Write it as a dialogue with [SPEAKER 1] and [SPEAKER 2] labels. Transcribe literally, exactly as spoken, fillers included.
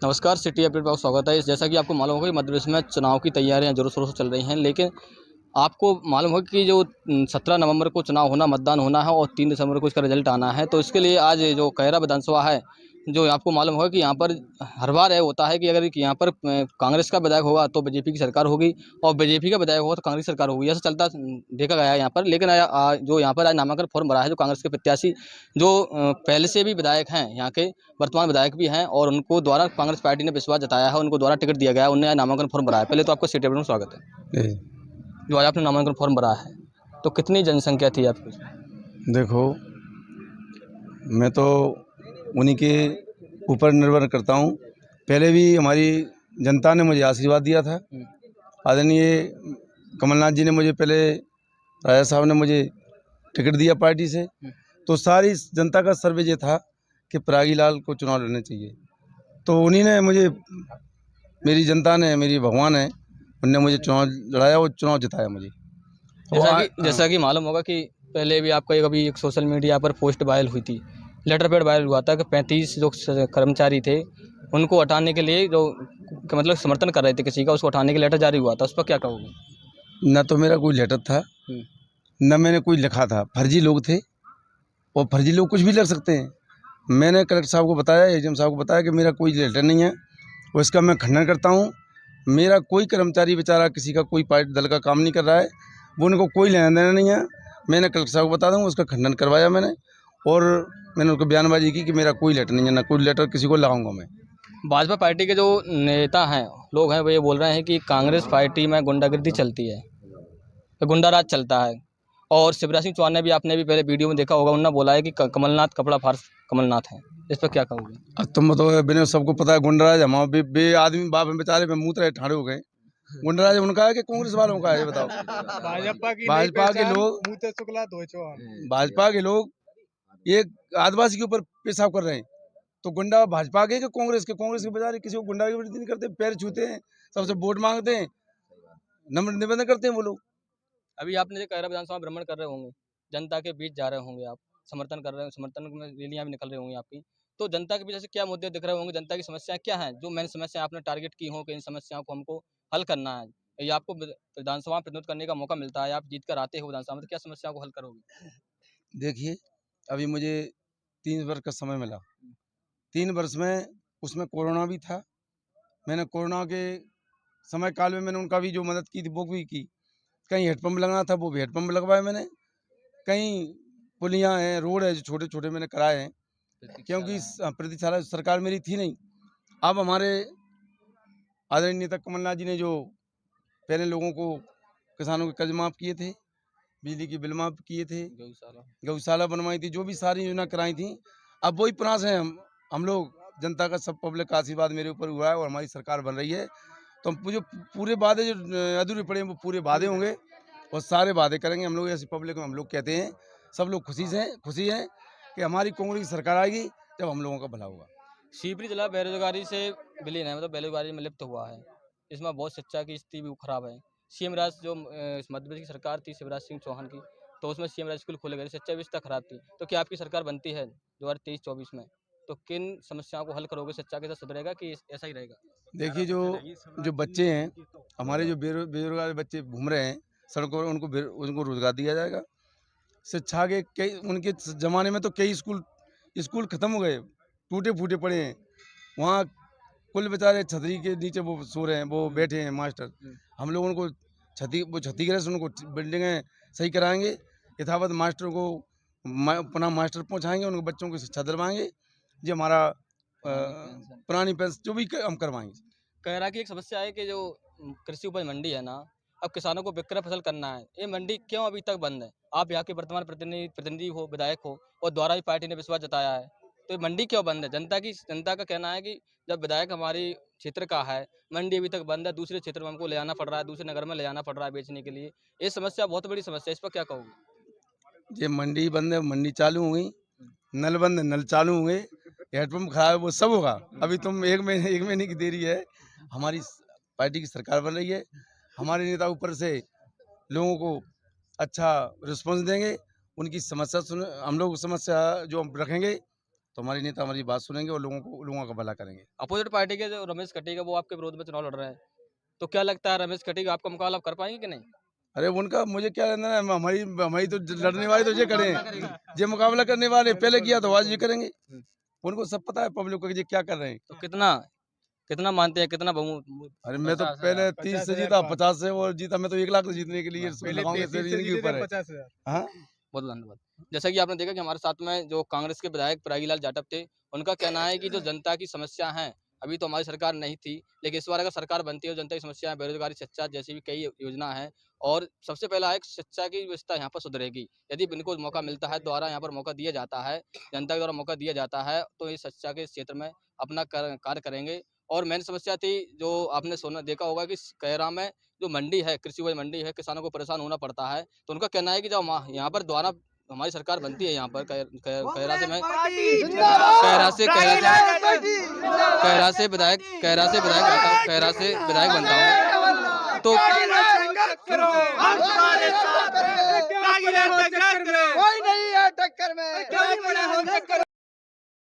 [SPEAKER 1] नमस्कार, city update पर स्वागत है। जैसा कि आपको मालूम होगा कि मध्य प्रदेश में चुनाव की तैयारियां जोरों शोरों से चल रही हैं, लेकिन आपको मालूम होगा कि जो सत्रह नवंबर को चुनाव होना, मतदान होना है और तीन दिसंबर को इसका रिजल्ट आना है। तो इसके लिए आज जो खैरा विधानसभा है, जो आपको मालूम होगा कि यहाँ पर हर बार ये होता है कि अगर यहाँ पर कांग्रेस का विधायक होगा तो बीजेपी की सरकार होगी और बीजेपी का विधायक होगा तो कांग्रेस सरकार होगी। ऐसा चलता देखा गया है यहाँ पर। लेकिन आ, जो यहाँ पर आज नामांकन फॉर्म भरा है, जो कांग्रेस के प्रत्याशी जो पहले से भी विधायक हैं, यहाँ के वर्तमान विधायक भी हैं और उनको द्वारा कांग्रेस पार्टी ने विश्वास जताया है, उनको द्वारा टिकट दिया गया है, उन्हें आज नामांकन फॉर्म भरा है। पहले तो आपका सिटी अपडेट में स्वागत है। जो आज आपने नामांकन फॉर्म भरा है, तो कितनी जनसंख्या थी आपकी?
[SPEAKER 2] देखो, मैं तो उन्हीं के ऊपर निर्भर करता हूँ। पहले भी हमारी जनता ने मुझे आशीर्वाद दिया था। आदरणीय कमलनाथ जी ने मुझे, पहले राजा साहब ने मुझे टिकट दिया पार्टी से, तो सारी जनता का सर्वे ये था कि परागी लाल को चुनाव लड़ना चाहिए। तो उन्हीं ने मुझे, मेरी जनता ने, मेरी भगवान है, उनने मुझे चुनाव लड़ाया और चुनाव जिताया मुझे।
[SPEAKER 1] जैसा कि जैसा कि मालूम होगा कि पहले भी आपका एक अभी एक सोशल मीडिया पर पोस्ट वायरल हुई थी, लेटर पैड वायरल हुआ था कि पैंतीस जो कर्मचारी थे उनको हटाने के लिए, जो मतलब समर्थन कर रहे थे किसी का, उसको हटाने के लेटर जारी हुआ था, उस पर क्या कहोगे?
[SPEAKER 2] न तो मेरा कोई लेटर था, न मैंने कोई लिखा था। फर्जी लोग थे और फर्जी लोग कुछ भी लिख सकते हैं। मैंने कलेक्टर साहब को बताया, एजीएम साहब को बताया कि मेरा कोई लेटर नहीं है और इसका मैं खंडन करता हूँ। मेरा कोई कर्मचारी बेचारा किसी का कोई पार्टी दल का काम नहीं कर रहा है, वो उनको कोई लेना देना नहीं है। मैंने कलेक्टर साहब को बता दूँगा, उसका खंडन करवाया मैंने और मैंने उनको बयानबाजी की कि मेरा कोई लेटर नहीं है, ना कोई लेटर किसी को लगाऊंगा मैं।
[SPEAKER 1] भाजपा पार्टी के जो नेता हैं, लोग हैं, वो ये बोल रहे हैं कि कांग्रेस पार्टी में गुंडागर्दी चलती है, तो गुंडाराज चलता है। और शिवराज सिंह चौहान ने भी, आपने भी पहले वीडियो में देखा होगा, उन्होंने बोला है कि कमलनाथ कपड़ा फाड़ कमलनाथ है। इस पर क्या कहोगे?
[SPEAKER 2] अब तुम बताओ, बिना सबको पता है गुंडाराज हमारा बे, बे आदमी बाप में बेचारे में मूत्र ठाड़े हो गए। गुंडाराज उनका है कि कांग्रेस वालों का है, ये बताओ। भाजपा की भाजपा के लोग भाजपा के लोग एक आदिवासी के ऊपर पेशाब कर रहे हैं, तो गुंडा भाजपा के कांग्रेस के कांग्रेस के बेचारे किसी को गुंडागर्दी नहीं करते, पैर छूते हैं, सबसे वोट मांगते हैं, नम्र निवेदन करते हैं वो लोग।
[SPEAKER 1] अभी आपने जो खैरा विधानसभा भ्रमण कर रहे होंगे, जनता के बीच जा रहे होंगे, आप समर्थन कर रहे हैं, समर्थन में रैलियां भी निकल रही होंगी आपकी, तो जनता के बीच ऐसे क्या मुद्दे दिख रहे होंगे, जनता की समस्याएं क्या हैं, जो मेन समस्या आपने टारगेट की हो कि इन समस्याओं को हमको हल करना है? ये आपको विधानसभा में प्रतिनिधित्व करने का मौका मिलता है, आप जीत कर आते हो विधानसभा में, तो क्या समस्याओं को हल करोगे?
[SPEAKER 2] देखिए, अभी मुझे तीन वर्ष का समय मिला। तीन वर्ष में उसमें कोरोना भी था। मैंने कोरोना के समय काल में मैंने उनका भी जो मदद की थी वो भी की। कहीं हेडपम्प लगाना था, वो भी हेडपम्प लगवाए मैंने। कहीं पुलियाँ हैं, रोड है जो छोटे छोटे मैंने कराए हैं, क्योंकि प्रतीक्षालय सरकार मेरी थी नहीं। अब हमारे आदरणीय नेता कमलनाथ जी ने जो पहले लोगों को, किसानों के कर्ज माफ़ किए थे, बिजली की बिल माफ़ किए थे, गौशाला बनवाई थी, जो भी सारी योजना कराई थी, अब वही प्रयास है। हम हम लोग जनता का, सब पब्लिक का आशीर्वाद मेरे ऊपर हुआ है और हमारी सरकार बन रही है। तो हम जो पूरे वादे जो अधूरे पड़े हैं वो पूरे वादे होंगे और सारे वादे करेंगे। हम लोग ऐसी पब्लिक में हम लोग कहते हैं, सब लोग खुशी से खुशी हैं कि हमारी कांग्रेस की सरकार आएगी जब हम लोगों का भला होगा।
[SPEAKER 1] शिवपुरी जिला बेरोजगारी से विलीन है, मतलब बेरोजगारी में लिप्त हुआ है, इसमें बहुत शिक्षा की स्थिति भी खराब है। सीएम राज जो मध्य प्रदेश की सरकार थी शिवराज सिंह चौहान की, तो उसमें सीएम राज स्कूल खोले गए, शिक्षा व्यवस्था खराब थी। तो क्या आपकी सरकार बनती है दो हज़ार तेईस चौबीस में, तो किन समस्याओं को हल करोगे? शिक्षा के साथ सुधरेगा कि ऐसा ही रहेगा?
[SPEAKER 2] देखिए, जो जो बच्चे हैं हमारे, जो बेरो बेरोजगार बच्चे घूम रहे हैं सड़कों पर, उनको उनको रोजगार दिया जाएगा। शिक्षा के कई, उनके ज़माने में तो कई स्कूल स्कूल ख़त्म हो गए, टूटे फूटे पड़े हैं। वहाँ कुल बेचारे छतरी के नीचे वो सो रहे हैं, वो बैठे हैं मास्टर। हम लोग उनको छती वो क्षतिग्रस्त से उनको बिल्डिंगें सही कराएंगे, यथावत मास्टरों को मा, पुनः मास्टर पहुँचाएँगे, उनको बच्चों को शिक्षा दिलवाएँगे। ये हमारा पुरानी पेंशन जो भी हम करवाएंगे।
[SPEAKER 1] खैरा की एक समस्या है कि जो कृषि उपज मंडी है ना, अब किसानों को विक्रय फसल करना है, ये मंडी क्यों अभी तक बंद है? आप यहाँ के वर्तमान प्रतिनिधि प्रतिनिधि हो, विधायक हो, और द्वारा भी पार्टी ने विश्वास जताया है, तो ये मंडी क्यों बंद है? जनता की जनता का कहना है कि जब विधायक हमारी क्षेत्र का है, मंडी अभी तक बंद है, दूसरे क्षेत्र में हमको ले जाना पड़ रहा है, दूसरे नगर में ले जाना पड़ रहा है बेचने के लिए। ये समस्या बहुत बड़ी समस्या है, इस पर क्या कहोगे?
[SPEAKER 2] ये मंडी बंद है, मंडी चालू हो गई, नल बंद है, नल चालू हो गए, हेडपम्प खराब है, वो सब होगा। अभी तुम एक महीने एक महीने की देरी है। हमारी पार्टी की सरकार बन रही है, हमारे नेता ऊपर से लोगों को अच्छा रिस्पॉन्स देंगे, उनकी समस्या सुन, हम लोग समस्या जो हम रखेंगे तो हमारी नेता हमारी बात सुनेंगे और लोगों को लोगों का भला करेंगे।
[SPEAKER 1] अपोजिट पार्टी के जो रमेश कटीगा वो आपके विरोध में चुनाव लड़ रहे हैं, तो क्या लगता है रमेश कटीगा आपका मुकाबला कर पाएंगे कि नहीं?
[SPEAKER 2] अरे उनका मुझे क्या लेना है, हमारी हमारी तो लड़ने वाले तो ये करें, ये मुकाबला करने वाले पहले किया तो आज ये करेंगे। उनको सब पता है पब्लिक को कि ये क्या कर रहे हैं।
[SPEAKER 1] तो कितना कितना मानते हैं, कितना बहुमत?
[SPEAKER 2] अरे मैं तो पहले तीस से जीता, पचास से और जीता, मैं तो एक लाख से जीतने के लिए लगाऊंगा, जिंदगी ऊपर है। हाँ,
[SPEAKER 1] बहुत धन्यवाद। जैसा कि आपने देखा कि हमारे साथ में जो कांग्रेस के विधायक परागीलाल जाटव थे, उनका कहना है कि जो जनता की समस्या है, अभी तो हमारी सरकार नहीं थी, लेकिन इस बार अगर सरकार बनती है, जनता की समस्या, बेरोजगारी, शिक्षा जैसी भी कई योजना है, और सबसे पहला एक शिक्षा की व्यवस्था यहाँ पर सुधरेगी। यदि इनको मौका मिलता है, द्वारा यहाँ पर मौका दिया जाता है, जनता के द्वारा मौका दिया जाता है, तो ये शिक्षा के क्षेत्र में अपना कार्य करेंगे। और मेन समस्या थी जो आपने सुना देखा होगा कि कैरा में जो मंडी है, कृषि उपज मंडी है, किसानों को परेशान होना पड़ता है। तो उनका कहना है कि जब यहाँ पर द्वारा हमारी सरकार बनती है, यहाँ पर कैरा से मैं कैरा से कैरा से विधायक कैरा से विधायक बनता हूँ कैरा से विधायक बनता हूँ तो